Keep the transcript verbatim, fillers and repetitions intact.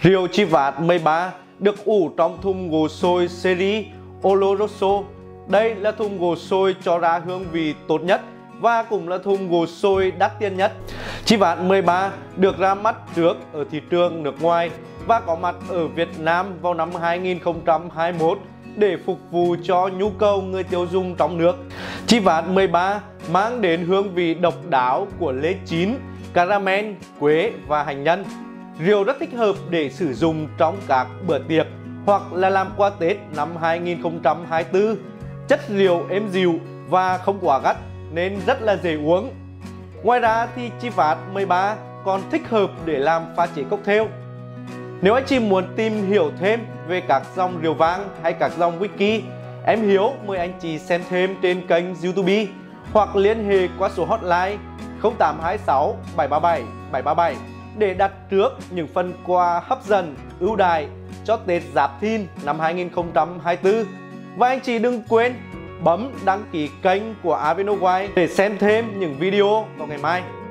Rượu Chivas mười ba được ủ trong thùng gỗ sôi series Oloroso. Đây là thùng gỗ sôi cho ra hương vị tốt nhất và cũng là thùng gỗ sôi đắt tiền nhất. Chivas mười ba được ra mắt trước ở thị trường nước ngoài và có mặt ở Việt Nam vào năm hai nghìn không trăm hai mươi mốt để phục vụ cho nhu cầu người tiêu dùng trong nước. Chivas mười ba mang đến hương vị độc đáo của lê chín, caramel, quế và hành nhân. Rượu rất thích hợp để sử dụng trong các bữa tiệc hoặc là làm quà Tết năm hai nghìn không trăm hai mươi tư. Chất rượu êm dịu và không quá gắt nên rất là dễ uống. Ngoài ra thì Chivas mười ba còn thích hợp để làm pha chế cocktail. Nếu anh chị muốn tìm hiểu thêm về các dòng rượu vang hay các dòng whisky, em Hiếu mời anh chị xem thêm trên kênh YouTube hoặc liên hệ qua số hotline không tám hai sáu bảy ba bảy bảy ba bảy để đặt trước những phần quà hấp dẫn ưu đãi cho Tết Giáp Thìn năm hai nghìn không trăm hai mươi tư. Và anh chị đừng quên bấm đăng ký kênh của Avinowine để xem thêm những video vào ngày mai.